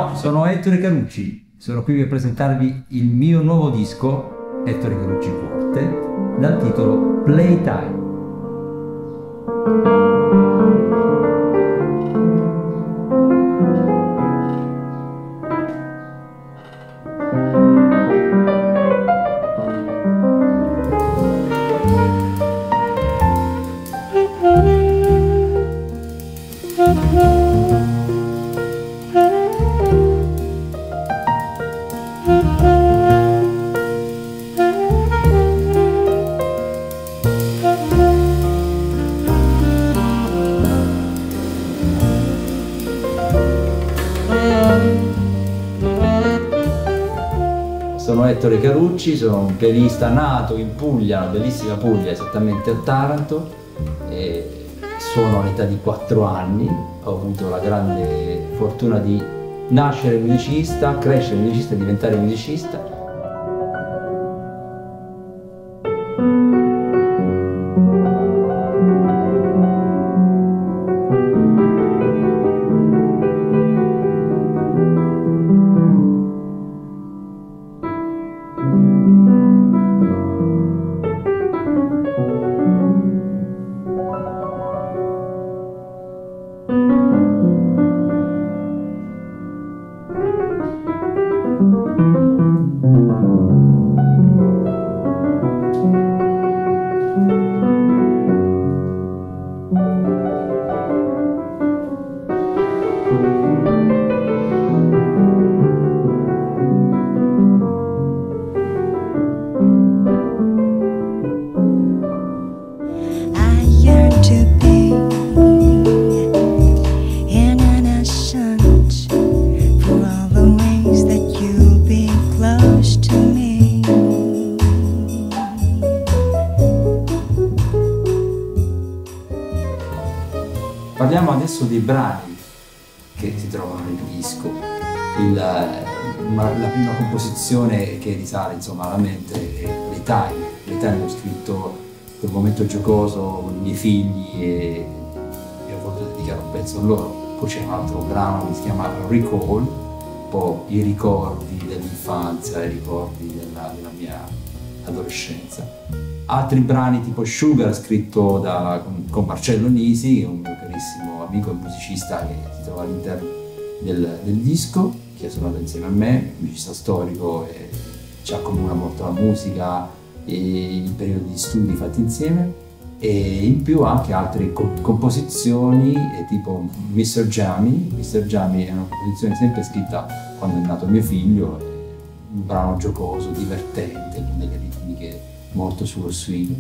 Ciao, sono Ettore Carucci, sono qui per presentarvi il mio nuovo disco, Ettore Carucci Quartet, dal titolo Playtime. Sono Ettore Carucci, sono un pianista nato in Puglia, una bellissima Puglia, esattamente a Taranto, e suono all'età di 4 anni. Ho avuto la grande fortuna di nascere musicista, crescere musicista e diventare musicista. Parliamo adesso dei brani che si trovano nel disco. La prima composizione che risale insomma alla mente è Playtime. Playtime l'ho scritto per un momento giocoso con i miei figli e ho voluto dedicare un pezzo a loro. Poi c'è un altro brano che si chiama Recall, un po' i ricordi dell'infanzia, i ricordi della mia adolescenza. Altri brani tipo Sugar, scritto con Marcello Nisi, un mio carissimo amico e musicista che si trova all'interno del disco, che ha suonato insieme a me, un musicista storico e ci accomuna molto la musica e i periodi di studi fatti insieme, e in più anche altre composizioni tipo Mr. Jammy. Mr. Jammy è una composizione sempre scritta quando è nato mio figlio, un brano giocoso, divertente, con delle ritmiche molto sullo swing.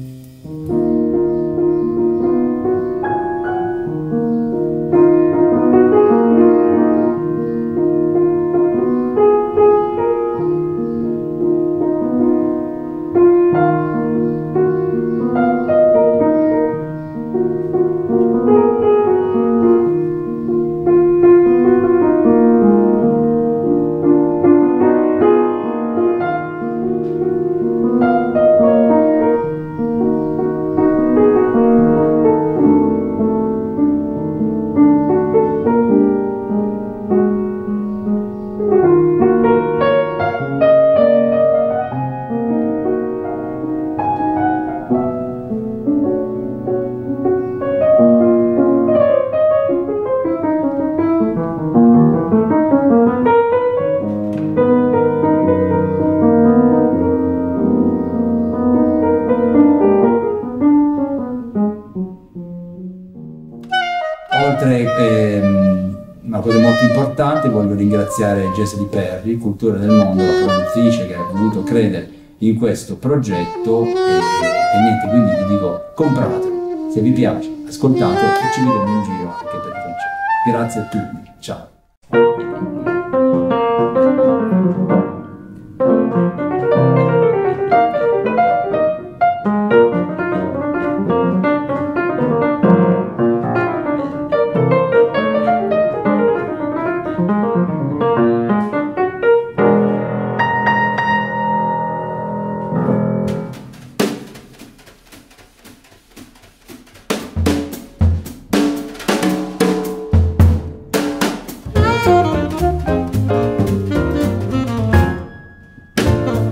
Oltre una cosa molto importante, voglio ringraziare Jessie Perry, Cultura del Mondo, la produttrice che ha voluto credere in questo progetto e niente, quindi vi dico compratelo, se vi piace, ascoltatelo e ci vediamo in giro anche per i concerti. Grazie a tutti, ciao!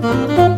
Ciao.